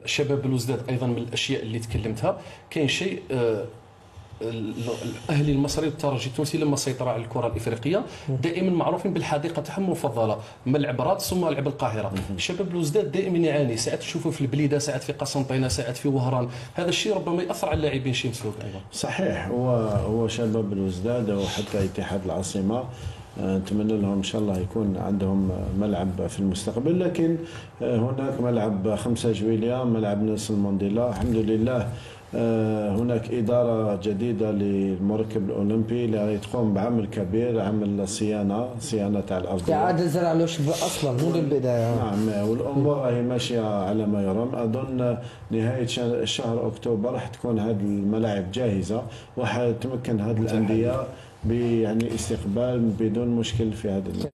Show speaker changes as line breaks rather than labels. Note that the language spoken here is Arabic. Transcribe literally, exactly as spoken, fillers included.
شباب بلوزداد ايضا من الاشياء اللي تكلمتها، كاين شيء آه، الاهلي المصري والترجي التونسي لما سيطروا على الكره الافريقيه دائما معروفين بالحديقه تاعهم المفضله، ملعب رادس ثم ملعب القاهره. شباب بلوزداد دائما يعاني، ساعات تشوفه في البليده، ساعات في قسنطينه، ساعات في وهران. هذا الشيء ربما ياثر على اللاعبين شي مسلوك ايضا.
صحيح، هو هو شباب بلوزداد وحتى اتحاد العاصمه نتمنى لهم ان شاء الله يكون عندهم ملعب في المستقبل، لكن هناك ملعب خمسة جويلية، ملعب نيلسون مانديلا. الحمد لله هناك إدارة جديدة للمركب الأولمبي اللي تقوم بعمل كبير، عمل صيانة صيانة تاع الأرض،
إعادة زرع العشب أصلا منذ البداية.
نعم، والأمور راهي ماشية على ما يرام. أظن نهاية شهر أكتوبر راح تكون هذه الملاعب جاهزة، وحتمكن هذه الأندية يعني استقبال بدون مشكل في هذا.